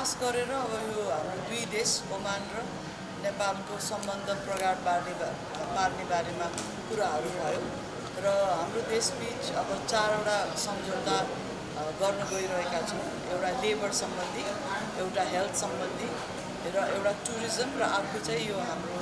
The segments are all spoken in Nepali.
खास गरेर अब यो हाम्रो दुई देश ओमान र नेपालको सम्बन्ध प्रगाढ पार्ने बारेमा कुराहरू भयो र हाम्रो देशबीच अब 4वटा सम्झौता गर्न गइरहेका छौँ। एउटा लेबर सम्बन्धी, एउटा हेल्थ सम्बन्धी र एउटा टुरिज्म र अर्को चाहिँ यो हाम्रो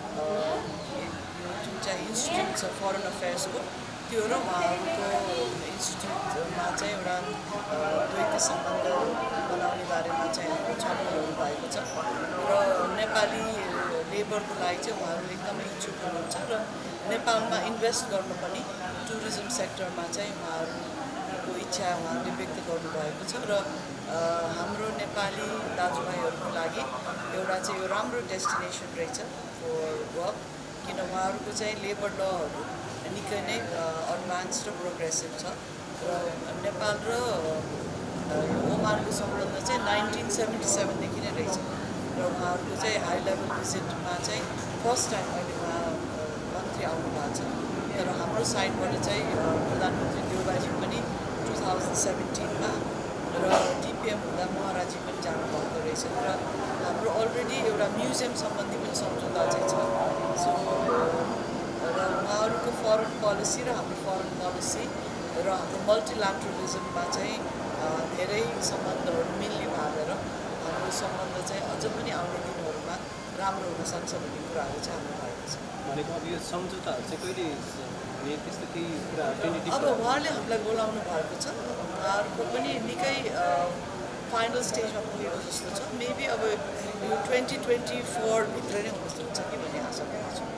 जुन चाहिँ इन्स्टिट्युट छ फरेन अफेयर्सको त्यो र उहाँहरूको इन्स्टिट्युटमा चाहिँ एउटा द्वैत सम्बन्ध बनाउने बारेमा चाहिँ हाम्रो छलफल भएको छ र नेपाली लेबरको लागि चाहिँ उहाँहरू एकदमै इच्छुक हुनुहुन्छ र नेपालमा इन्भेस्ट गर्न पनि टुरिज्म सेक्टरमा चाहिँ उहाँहरूको इच्छा उहाँहरूले व्यक्त गर्नुभएको छ र हाम्रो नेपाली दाजुभाइहरूको लागि एउटा चाहिँ यो राम्रो डेस्टिनेसन रहेछ फर वर्क, किन उहाँहरूको चाहिँ लेबर लहरू निकै नै एडभान्स र प्रोग्रेसिभ छ र नेपाल र ओमानको सम्बन्ध चाहिँ 1977 देखि नै रहेछ र उहाँहरूको चाहिँ हाई लेभल भिजिटमा चाहिँ फर्स्ट टाइम अहिले उहाँ मन्त्री आउनु भएको छ। तर हाम्रो साइडबाट चाहिँ प्रधानमन्त्री देउबाजी पनि 2017मा र डिपिएम हुँदा महाराजी पनि जानुभएको रहेछ र हाम्रो अलरेडी एउटा म्युजियम सम्बन्धी पनि सम्झौता चाहिँ छ। सो र उहाँहरूको फरेन पोलिसी र हाम्रो फरेन पोलिसी र हाम्रो मल्टिल्याटरलिजममा चाहिँ धेरै सम्बन्धहरू मिल्ने भागेर हाम्रो सम्बन्ध चाहिँ अझ पनि आउने दिनहरूमा राम्रो हुन सक्छ भन्ने कुराहरू चाहिँ हाम्रो भएको छ। भनेको अब यो सम्झौताहरू चाहिँ कहिले हुने त्यस्तो केही कुराहरू अब उहाँले हामीलाई बोलाउनु भएको छ। उहाँहरूको पनि निकै फाइनल स्टेजमा पुगेको जस्तो छ। मेबी अब यो 2024 भित्र नै हुन्छ कि भन्ने आशा गर्छु।